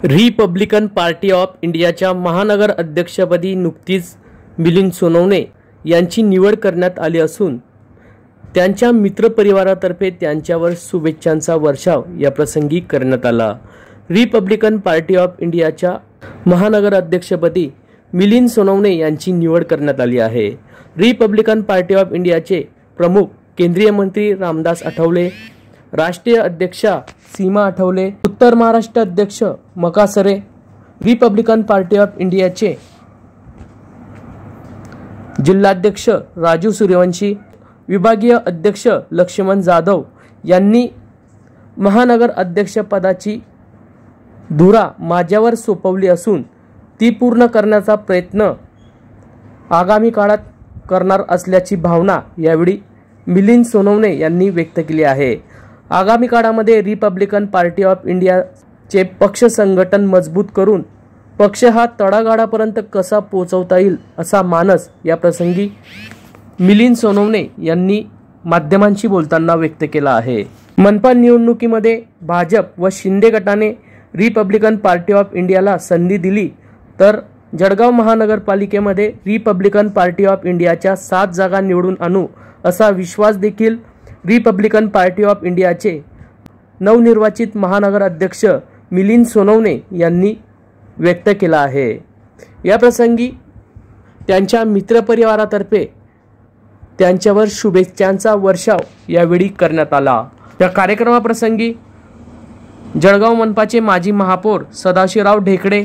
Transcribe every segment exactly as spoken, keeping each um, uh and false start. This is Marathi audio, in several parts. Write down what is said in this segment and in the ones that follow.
रिपब्लिकन पार्टी ऑफ इंडियाच्या महानगर अध्यक्षपदी नुकतीच मिलिंद सोनवणे यांची निवड करण्यात आली असून त्यांच्या मित्रपरिवारातर्फे त्यांच्यावर शुभेच्छांचा वर्षाव या प्रसंगी करण्यात आला। रिपब्लिकन पार्टी ऑफ इंडियाच्या महानगर अध्यक्षपदी मिलिंद सोनवणे यांची निवड करण्यात आली आहे। रिपब्लिकन पार्टी ऑफ इंडियाचे प्रमुख केंद्रीय मंत्री रामदास आठवले, राष्ट्रीय अध्यक्षा सीमा आठवले, उत्तर महाराष्ट्र अध्यक्ष मकासरे, रिपब्लिकन पार्टी ऑफ इंडियाचे जिल्हाध्यक्ष राजू सूर्यवंशी, विभागीय अध्यक्ष लक्ष्मण जाधव यांनी महानगर अध्यक्षपदाची धुरा माझ्यावर सोपवली असून ती पूर्ण करण्याचा प्रयत्न आगामी काळात करणार असल्याची भावना यावेळी मिलिंद सोनवणे यांनी व्यक्त केली आहे। आगामी काळामध्ये रिपब्लिकन पार्टी ऑफ इंडियाचे पक्ष संघटन मजबूत करून पक्ष हा तळागाळापर्यंत कसा पोहोचवता येईल असा मानस या प्रसंगी मिलिंद सोनवणे यांनी माध्यमांशी बोलताना व्यक्त केला आहे। मनपा निवडणुकीमध्ये भाजप व शिंदे गटाने रिपब्लिकन पार्टी ऑफ इंडियाला संधी दिली तर जळगाव महानगरपालिकेमध्ये रिपब्लिकन पार्टी ऑफ इंडियाच्या सात जागा निवडून आणू असा विश्वास देखील रिपब्लिकन पार्टी ऑफ इंडियाचे नवनिर्वाचित महानगर अध्यक्ष मिलिंद सोनवणे यांनी व्यक्त केला आहे। या प्रसंगी त्यांच्या मित्रपरिवारातर्फे त्यांच्यावर शुभेच्छांचा वर्षाव यावेळी करण्यात आला। या कार्यक्रमाप्रसंगी जळगाव मनपाचे माजी महापौर सदाशिवराव ढेकळे,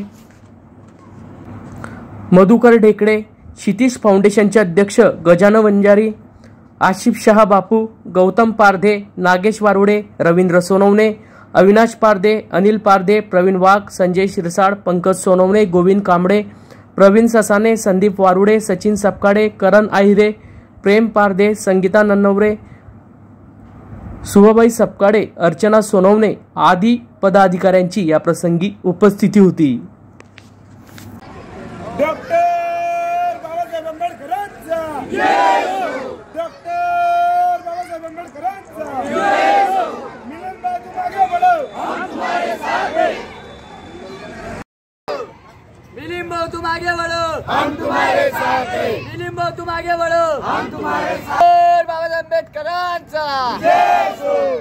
मधुकर ढेकळे, क्षितिज फाउंडेशनचे अध्यक्ष गजानन वंजारी, आशिफ शाह बापू, गौतम पारधे, नागेश वारुडे, रवींद्र सोनवणे, अविनाश पारधे, अनिल पारधे, प्रवीण वाघ, संजय शिरसाळ, पंकज सोनवणे, गोविंद कांबळे, प्रवीण ससाने, संदीप वारुडे, सचिन सपकाळे, करण आहिरे, प्रेम पारधे, संगीता नन्नवरे, सुभाबाई सपकाळे, अर्चना सोनवणे आदी पदाधिकाऱ्यांची या प्रसंगी उपस्थिती होती। डॉक्टर बाबासाहेब आंबेडकरांचा जय हो, डॉक्टर बाबासाहेब आंबेडकरांचा जय हो। मिलिंद भाई तुम आगे बढ़ो, हम तुम्हारे साथ हैं। मिलिंद भाई तुम आगे बढ़ो, हम तुम्हारे साथ हैं। मिलिंद भाई तुम आगे बढ़ो, हम तुम्हारे साथ हैं। बाबासाहेब आंबेडकरांचा जय हो।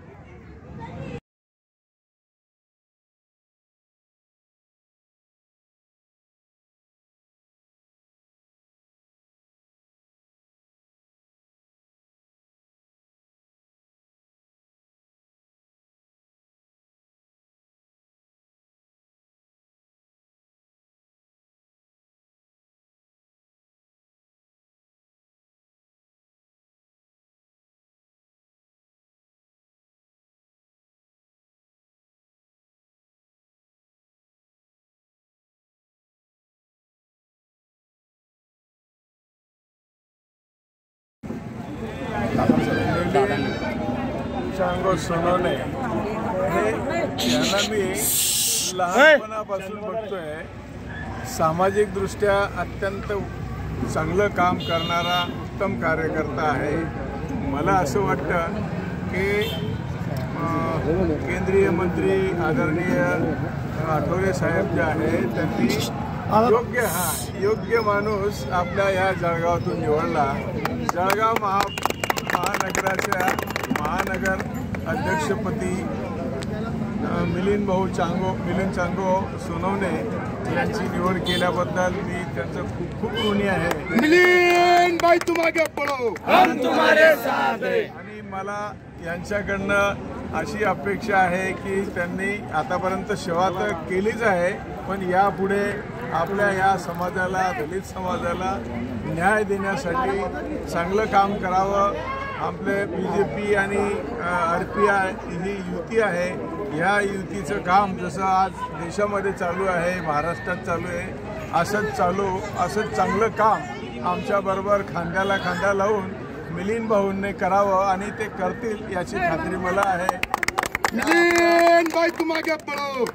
चांगो सोनवणे हे यांना मी लहानपणापासून बघतोय। सामाजिक दृष्ट्या अत्यंत चांगलं काम करणारा उत्तम कार्यकर्ता आहे। मला असं वाटतं की केंद्रीय मंत्री आदरणीय आठवले साहेब जे आहेत त्यांनी योग्य हा योग्य माणूस आपल्या या जळगावातून निवडला। जळगाव महा महानगराच्या महानगर अध्यक्षपदी मिलिंद भाऊ चांगो मिलिंद चांगो सोनवणे यांची निवड केल्याबद्दल मी त्यांचं खूप खूप ऋणी आहे। मिलिंद भाई तुम आगे बढ़ो, हम तुम्हारे साथ हैं। आणि मला यांच्याकडनं अशी अपेक्षा आहे की त्यांनी आतापर्यंत सेवा तर केलीच आहे, पण यापुढे आपल्या या समाजाला, दलित समाजाला न्याय देण्यासाठी चांगलं काम करावं। आपले बी जे पी आणि आर पी आय ही युती आहे, या युतीचं काम जसं आज देशामध्ये चालू आहे, महाराष्ट्रात चालू आहे, असंच चालू असंच चांगलं काम आमच्याबरोबर खांद्याला खांदा लावून मिलिंद भाऊंनी करावं आणि ते करतील याची खात्री मला आहे। मिलिंद भाई तुम आगे बढ़ो।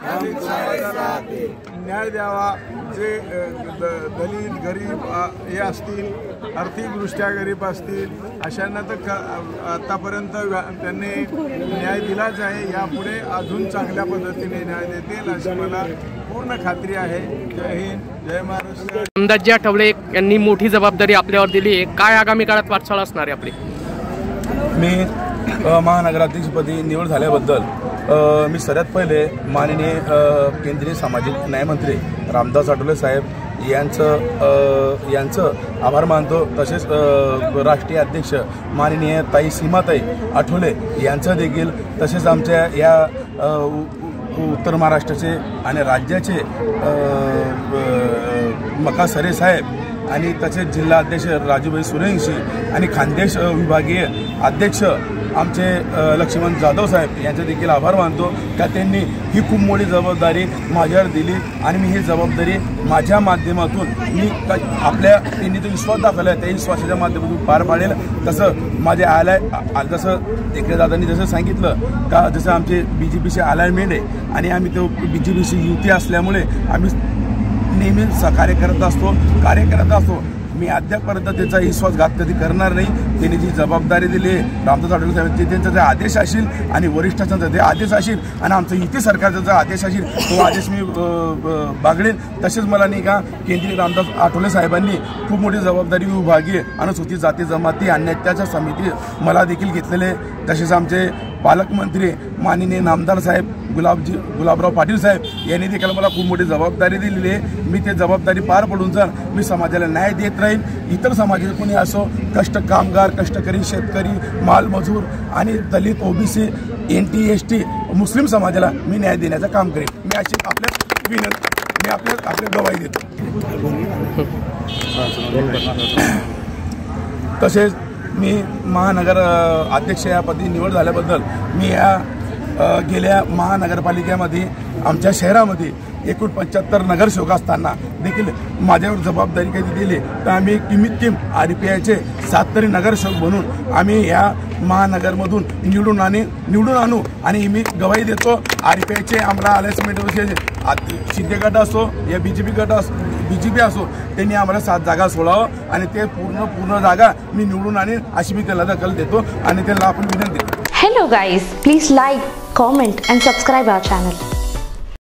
न्याय द्यावा। जे अ, द- दलित गरीब अ, हे असतील, आर्थिकदृष्ट्या गरीब असतील, अशांना तर क आतापर्यंत व्या- त्यांनी न्याय दिलाच आहे. यापुढे अजून चांगल्या पद्धतीने न्याय देतील अशी मला पूर्ण खात्री आहे. जय हिंद, जय महाराष्ट्र. रामदासजी आठवले यांनी मोठी जबाबदारी आपल्यावर दिली आहे. काय आगामी काळात वाटचाल असणार आहे आपली? मी अ, महानगराध्यक्षपदी निवड झाल्याबद्दल अ, मी सर्वात पहिले माननीय अ, केंद्रीय सामाजिक न्यायमंत्री रामदास आठवले साहेब यांचं अ, यांचं आभार मानतो. तसेच अ, राष्ट्रीय अध्यक्ष माननीय ताई सीमाताई आठवले यांचं देखील, तसेच आमच्या या अ, उ- उत्तर महाराष्ट्राचे आणि राज्याचे अ, अ, मका सरे साहेब आणि तसेच जिल्हा अध्यक्ष राजूभाई सूर्यवंशी आणि खानदेश अ, विभागीय अध्यक्ष आमचे अ, लक्ष्मण जाधव साहेब यांचे देखील आभार मानतो का त्यांनी ही खूप मोठी जबाबदारी माझ्यावर दिली आणि मी ही जबाबदारी माझ्या माध्यमातून मी का आपल्या त्यांनी जो विश्वास दाखवला आहे त्या विश्वासाच्या माध्यमातून पार पाडेल. तसं माझे आलाय आ- जसं देखरे दादांनी जसं सांगितलं का जसं आमचे बी जे पीचे अलाइनमेंट आहे आणि आम्ही तो बी जे पीची युती असल्यामुळे आम्ही नेहमी सहकार्य करत असतो, कार्य करत असतो. मी अद्यापपर्यंत त्याचा विश्वासघात कधी करणार नाही. त्यांनी जी जबाबदारी दिली रामदास आठवले साहेब, ते त्यांचा जे आदेश असेल आणि वरिष्ठांचा जे आदेश असेल आणि आमचं युती सरकारचा जो आदेश असेल तो आदेश मी बागडेन. तसेच मला नाही का केंद्रीय रामदास आठवले साहेबांनी खूप मोठी जबाबदारी विभागीय अनुसूचित जाती जमाती आणि अत्याचार समिती मला देखील घेतलेले. तसेच आमचे पालकमंत्री माननीय नामदार साहेब गुलाबजी गुलाबराव पाटील साहेब यांनी देखील मला खूप मोठी जबाबदारी दिलेली आहे. मी ते जबाबदारी पार पडून जर मी समाजाला न्याय देत राहीन. इतर समाजाचे कोणी असो, कष्ट कामगार, कष्टकरी, शेतकरी, मालमजूर आणि दलित, OBC, N T S T, मुस्लिम समाजाला मी न्याय देण्याचं काम करेन. मी अशी आपल्या विनंती मी आपल्या आपल्या गवाही देतो. तसेच मी महानगर अ, अध्यक्ष या पदी निवड झाल्याबद्दल मी या अ, गेल्या महानगरपालिकेमध्ये आमच्या शहरामध्ये एकूण पंच्याहत्तर नगरसेवक असताना देखील माझ्यावर जबाबदारी कधी दिली तर आम्ही किमीत किम आर पी आयचे सात तरी नगरसेवक बनून आम्ही या महानगरमधून निवडून आणि निवडून आणू आणि मी गवाही देतो. आर पी आयचे आम्हाला अलायन्समेंटचे शिंदे गट असो या बी जे पी गट असो बी जे पी असो त्यांनी आम्हाला सात जागा सोडावं आणि ते पूर्ण पूर्ण जागा मी निवडून आणेन अशी मी त्याला दखल देतो आणि त्याला आपण विनंती देतो. Hello guys, please like, comment and subscribe our channel.